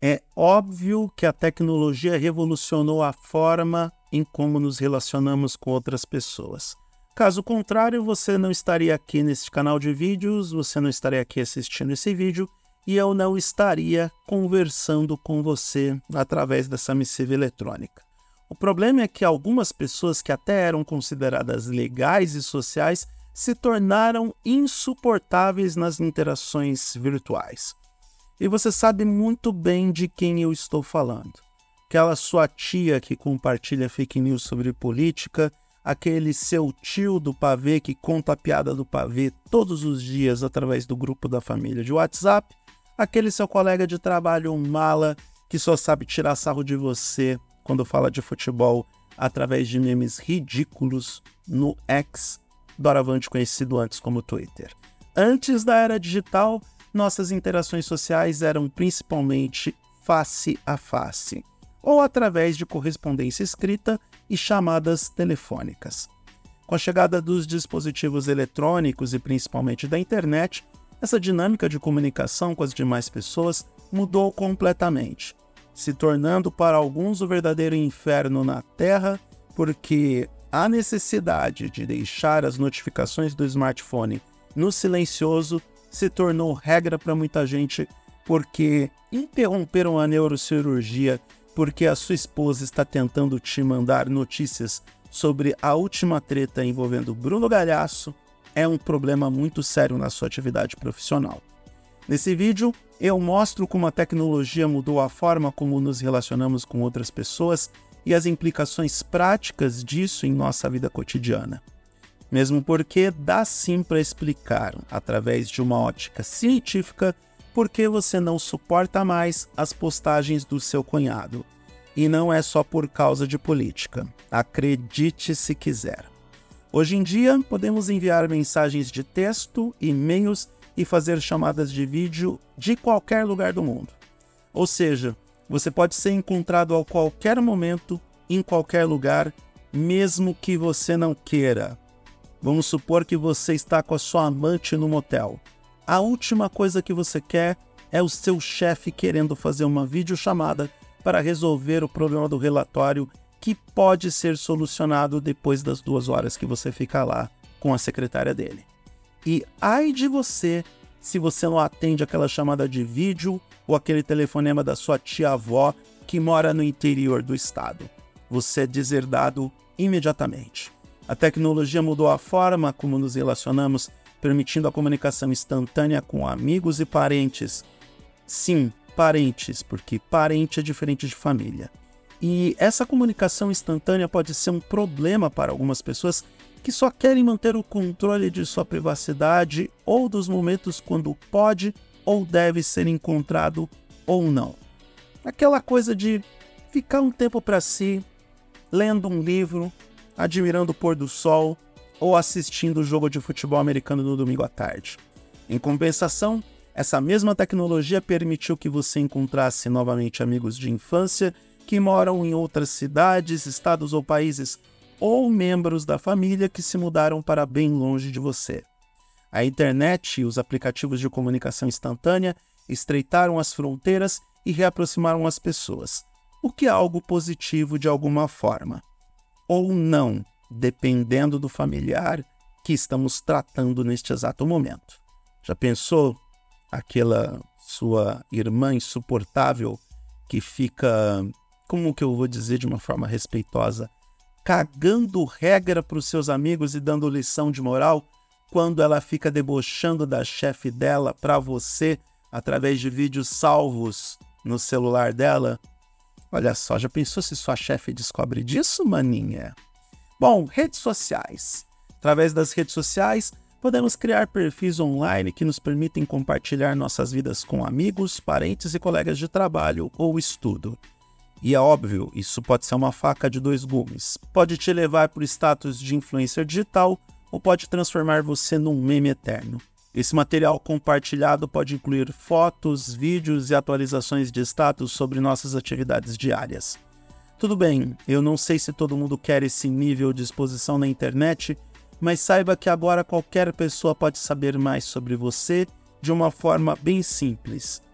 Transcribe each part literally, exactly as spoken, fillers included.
É óbvio que a tecnologia revolucionou a forma em como nos relacionamos com outras pessoas. Caso contrário, você não estaria aqui neste canal de vídeos, você não estaria aqui assistindo esse vídeo e eu não estaria conversando com você através dessa missiva eletrônica. O problema é que algumas pessoas que até eram consideradas legais e sociais se tornaram insuportáveis nas interações virtuais. E você sabe muito bem de quem eu estou falando. Aquela sua tia que compartilha fake news sobre política, aquele seu tio do pavê que conta a piada do pavê todos os dias através do grupo da família de WhatsApp, aquele seu colega de trabalho mala que só sabe tirar sarro de você quando fala de futebol através de memes ridículos no X, doravante conhecido antes como Twitter. Antes da era digital, nossas interações sociais eram principalmente face a face, ou através de correspondência escrita e chamadas telefônicas. Com a chegada dos dispositivos eletrônicos e principalmente da internet, essa dinâmica de comunicação com as demais pessoas mudou completamente, se tornando para alguns o verdadeiro inferno na Terra, porque a necessidade de deixar as notificações do smartphone no silencioso se tornou regra para muita gente, porque interromperam a neurocirurgia porque a sua esposa está tentando te mandar notícias sobre a última treta envolvendo Bruno Galhaço, é um problema muito sério na sua atividade profissional. Nesse vídeo, eu mostro como a tecnologia mudou a forma como nos relacionamos com outras pessoas e as implicações práticas disso em nossa vida cotidiana. Mesmo porque dá sim para explicar, através de uma ótica científica, por que você não suporta mais as postagens do seu cunhado. E não é só por causa de política. Acredite se quiser. Hoje em dia, podemos enviar mensagens de texto, e-mails e fazer chamadas de vídeo de qualquer lugar do mundo. Ou seja, você pode ser encontrado a qualquer momento, em qualquer lugar, mesmo que você não queira. Vamos supor que você está com a sua amante no motel. A última coisa que você quer é o seu chefe querendo fazer uma videochamada para resolver o problema do relatório que pode ser solucionado depois das duas horas que você fica lá com a secretária dele. E ai de você se você não atende aquela chamada de vídeo ou aquele telefonema da sua tia-avó que mora no interior do estado. Você é deserdado imediatamente. A tecnologia mudou a forma como nos relacionamos, permitindo a comunicação instantânea com amigos e parentes. Sim, parentes, porque parente é diferente de família. E essa comunicação instantânea pode ser um problema para algumas pessoas que só querem manter o controle de sua privacidade ou dos momentos quando pode ou deve ser encontrado ou não. Aquela coisa de ficar um tempo para si, lendo um livro, admirando o pôr do sol ou assistindo o jogo de futebol americano no domingo à tarde. Em compensação, essa mesma tecnologia permitiu que você encontrasse novamente amigos de infância que moram em outras cidades, estados ou países, ou membros da família que se mudaram para bem longe de você. A internet e os aplicativos de comunicação instantânea estreitaram as fronteiras e reaproximaram as pessoas, o que é algo positivo de alguma forma. Ou não, dependendo do familiar que estamos tratando neste exato momento. Já pensou aquela sua irmã insuportável que fica, como que eu vou dizer de uma forma respeitosa, cagando regra para os seus amigos e dando lição de moral quando ela fica debochando da chefe dela para você através de vídeos salvos no celular dela? Olha só, já pensou se sua chefe descobre disso, maninha? Bom, redes sociais. Através das redes sociais, podemos criar perfis online que nos permitem compartilhar nossas vidas com amigos, parentes e colegas de trabalho ou estudo. E é óbvio, isso pode ser uma faca de dois gumes. Pode te levar para o status de influencer digital ou pode transformar você num meme eterno. Esse material compartilhado pode incluir fotos, vídeos e atualizações de status sobre nossas atividades diárias. Tudo bem, eu não sei se todo mundo quer esse nível de exposição na internet, mas saiba que agora qualquer pessoa pode saber mais sobre você de uma forma bem simples.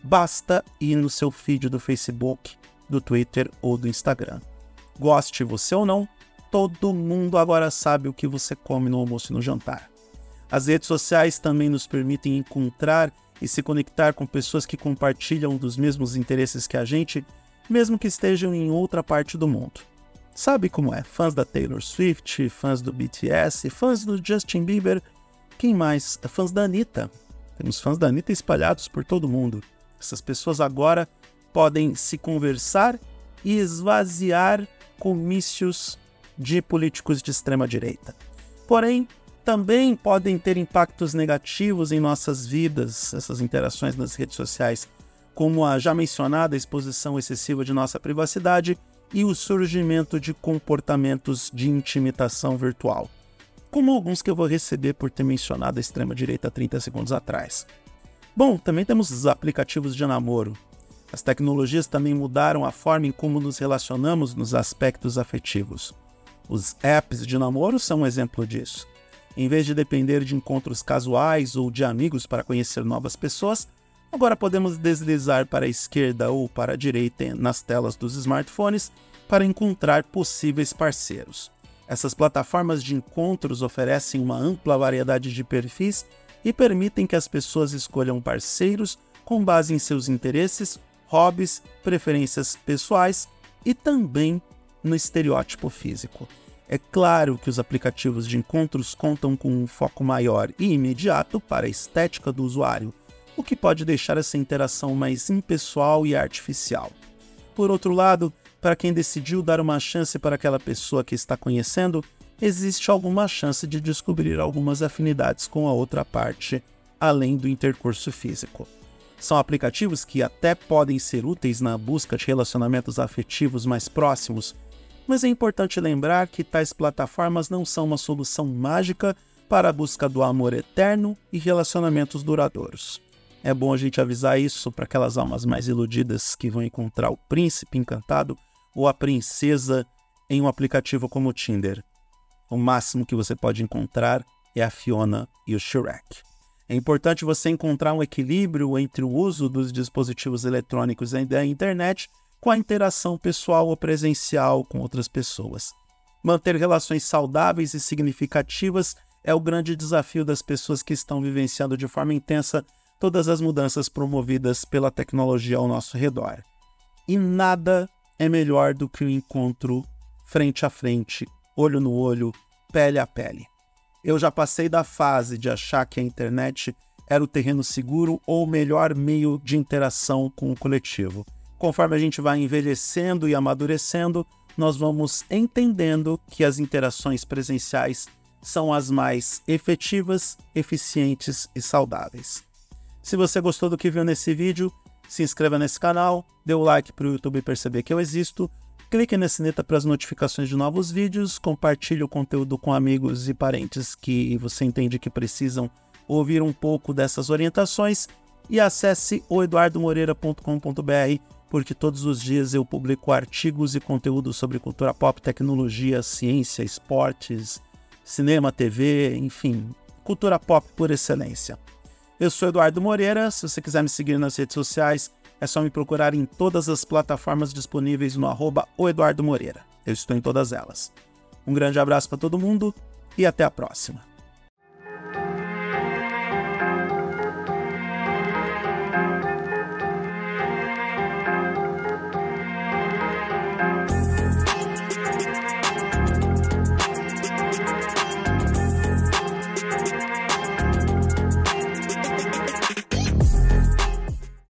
Basta ir no seu feed do Facebook, do Twitter ou do Instagram. Goste você ou não, todo mundo agora sabe o que você come no almoço e no jantar. As redes sociais também nos permitem encontrar e se conectar com pessoas que compartilham dos mesmos interesses que a gente, mesmo que estejam em outra parte do mundo. Sabe como é? Fãs da Taylor Swift, fãs do B T S, fãs do Justin Bieber, quem mais? Fãs da Anitta. Temos fãs da Anitta espalhados por todo mundo. Essas pessoas agora podem se conversar e esvaziar comícios de políticos de extrema-direita. Porém, também podem ter impactos negativos em nossas vidas, essas interações nas redes sociais, como a já mencionada exposição excessiva de nossa privacidade e o surgimento de comportamentos de intimidação virtual, como alguns que eu vou receber por ter mencionado a extrema-direita há trinta segundos atrás. Bom, também temos os aplicativos de namoro. As tecnologias também mudaram a forma em como nos relacionamos nos aspectos afetivos. Os apps de namoro são um exemplo disso. Em vez de depender de encontros casuais ou de amigos para conhecer novas pessoas, agora podemos deslizar para a esquerda ou para a direita nas telas dos smartphones para encontrar possíveis parceiros. Essas plataformas de encontros oferecem uma ampla variedade de perfis e permitem que as pessoas escolham parceiros com base em seus interesses, hobbies, preferências pessoais e também no estereótipo físico. É claro que os aplicativos de encontros contam com um foco maior e imediato para a estética do usuário, o que pode deixar essa interação mais impessoal e artificial. Por outro lado, para quem decidiu dar uma chance para aquela pessoa que está conhecendo, existe alguma chance de descobrir algumas afinidades com a outra parte, além do intercurso físico. São aplicativos que até podem ser úteis na busca de relacionamentos afetivos mais próximos, mas é importante lembrar que tais plataformas não são uma solução mágica para a busca do amor eterno e relacionamentos duradouros. É bom a gente avisar isso para aquelas almas mais iludidas que vão encontrar o príncipe encantado ou a princesa em um aplicativo como o Tinder. O máximo que você pode encontrar é a Fiona e o Shrek. É importante você encontrar um equilíbrio entre o uso dos dispositivos eletrônicos e da internet com a interação pessoal ou presencial com outras pessoas. Manter relações saudáveis e significativas é o grande desafio das pessoas que estão vivenciando de forma intensa todas as mudanças promovidas pela tecnologia ao nosso redor. E nada é melhor do que o encontro frente a frente, olho no olho, pele a pele. Eu já passei da fase de achar que a internet era o terreno seguro ou o melhor meio de interação com o coletivo. Conforme a gente vai envelhecendo e amadurecendo, nós vamos entendendo que as interações presenciais são as mais efetivas, eficientes e saudáveis. Se você gostou do que viu nesse vídeo, se inscreva nesse canal, dê o like para o YouTube perceber que eu existo, clique na sineta para as notificações de novos vídeos, compartilhe o conteúdo com amigos e parentes que você entende que precisam ouvir um pouco dessas orientações e acesse o eduardo moreira ponto com ponto br, porque todos os dias eu publico artigos e conteúdo sobre cultura pop, tecnologia, ciência, esportes, cinema, T V, enfim, cultura pop por excelência. Eu sou Eduardo Moreira, se você quiser me seguir nas redes sociais, é só me procurar em todas as plataformas disponíveis no arroba o Eduardo Moreira. Eu estou em todas elas. Um grande abraço para todo mundo e até a próxima.